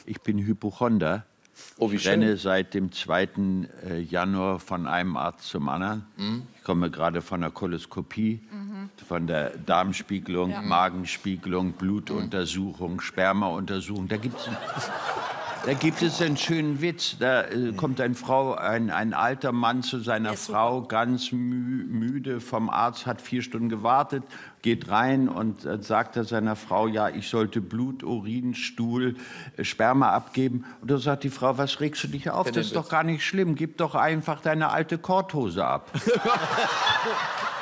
Ich bin Hypochonder. Oh, wie Ich schön. renne seit dem 2. Januar von einem Arzt zum anderen. Ich komme gerade von der Koloskopie, von der Darmspiegelung, Magenspiegelung, Blutuntersuchung, Spermauntersuchung. Da gibt es einen schönen Witz. Da kommt ein alter Mann zu seiner Frau, ganz müde vom Arzt, hat 4 Stunden gewartet, geht rein und sagt seiner Frau, ja, ich sollte Blut, Urin, Stuhl, Sperma abgeben. Und da sagt die Frau, was regst du dich auf? Das ist doch gar nicht schlimm. Gib doch einfach deine alte Korthose ab.